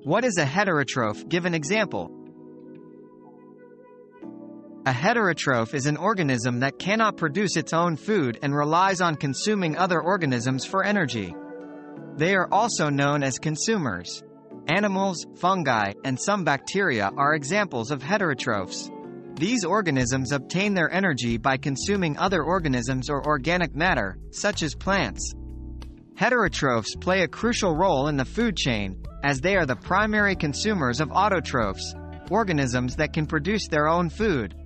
What is a heterotroph? Give an example. A heterotroph is an organism that cannot produce its own food and relies on consuming other organisms for energy. They are also known as consumers. Animals, fungi, and some bacteria are examples of heterotrophs. These organisms obtain their energy by consuming other organisms or organic matter, such as plants. Heterotrophs play a crucial role in the food chain, as they are the primary consumers of autotrophs, organisms that can produce their own food.